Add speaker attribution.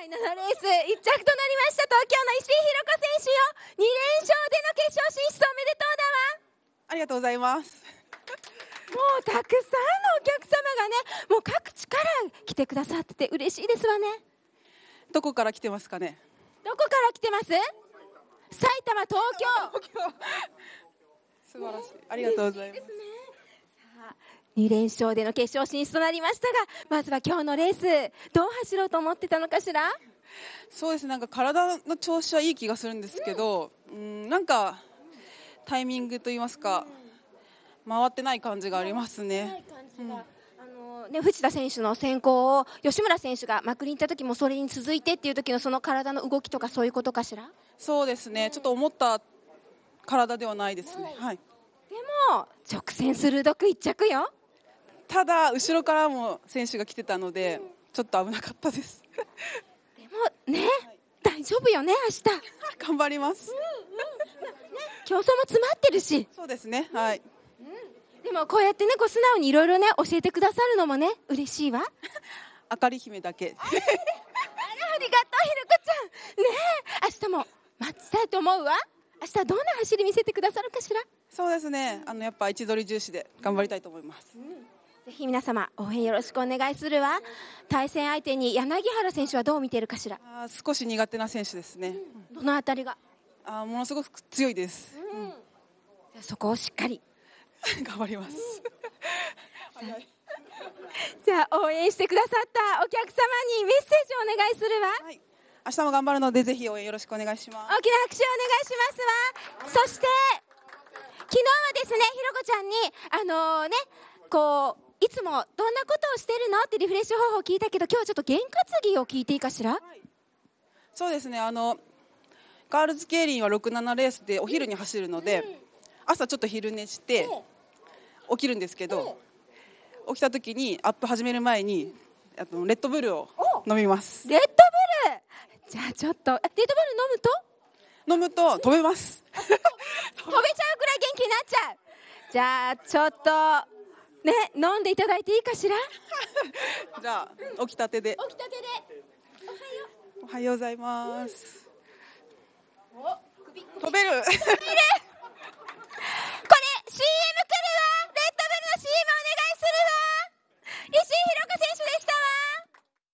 Speaker 1: 第7レース1着となりました東京の石井寛子選手よ。2連勝での決勝進出おめでとうだわ。
Speaker 2: ありがとうございます。
Speaker 1: もうたくさんのお客様がね、もう各地から来てくださってて嬉しいですわね。
Speaker 2: どこから来てますかね。
Speaker 1: どこから来てます？埼玉、東京。
Speaker 2: 素晴らしい。ありがとうございます。
Speaker 1: 2連勝での決勝進出となりましたが、まずは今日のレースどう走ろうと思ってたのかしら？
Speaker 2: そうですね、なんか体の調子はいい気がするんですけど、なんかタイミングといいますか、回ってない感じがありますね。
Speaker 1: 藤田選手の先行を吉村選手がまくりに行った時もそれに続いてっていう時のその体の動きとかそういうことかしら？
Speaker 2: そうですね、ちょっと思った体ではないですね。はい。
Speaker 1: でも直線鋭く1着よ。
Speaker 2: ただ後ろからも選手が来てたのでちょっと危なかったです。
Speaker 1: でもね、大丈夫よね明日。
Speaker 2: 頑張ります。
Speaker 1: 競争も詰まってるし。
Speaker 2: そうですね。はい。
Speaker 1: でもこうやってね、こう素直にいろいろね教えてくださるのもね嬉しいわ。
Speaker 2: あかり姫だけ。
Speaker 1: ありがとうひろこちゃん。ねえ、明日も待ちたいと思うわ。明日はどんな走り見せてくださるかしら？
Speaker 2: そうですね。やっぱ位置取り重視で頑張りたいと思います。
Speaker 1: ぜひ皆様応援よろしくお願いするわ。対戦相手に柳原選手はどう見ているかしら？
Speaker 2: 少し苦手な選手ですね。
Speaker 1: どのあたりが？
Speaker 2: ものすごく強いです。
Speaker 1: じゃあそこをしっかり
Speaker 2: 頑張ります。
Speaker 1: じゃあ応援してくださったお客様にメッセージをお願いするわ。
Speaker 2: はい、明日も頑張るのでぜひ応援よろしくお願いします。
Speaker 1: 大きな拍手をお願いしますわ。そして昨日はですね、ひろこちゃんにこういつもどんなことをしてるのってリフレッシュ方法を聞いたけど、今日はちょっと験担ぎを聞いていいかしら？
Speaker 2: そうですね、ガールズ競輪は6、7レースでお昼に走るので、朝ちょっと昼寝して起きるんですけど、起きた時にアップ始める前にレッドブルを飲みます。
Speaker 1: レッドブル、じゃあちょっとレッドブル
Speaker 2: 飲むと飛べます。
Speaker 1: 飛べちゃうくらい元気になっちゃう。じゃあちょっとね、飲んでいただいていいかしら？
Speaker 2: じゃあ起きたてで。
Speaker 1: 起きたてで
Speaker 2: おはようございます。
Speaker 1: 首
Speaker 2: 飛べる。